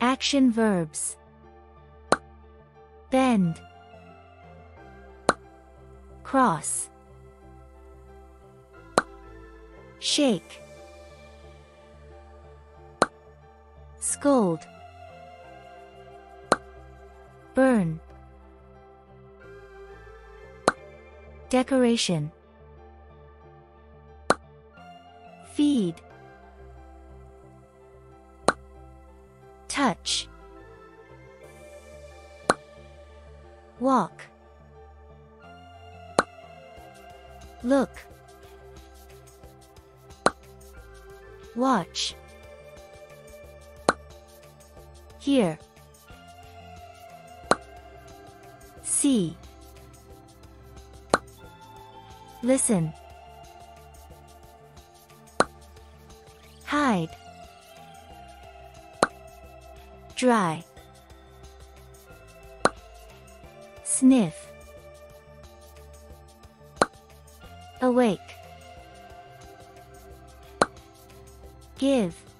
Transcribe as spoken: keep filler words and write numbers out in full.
Action verbs. Bend, cross, shake, scold, burn, decoration, feed, touch, walk, look, watch, hear, see, listen, hide, dry, sniff, awake, give,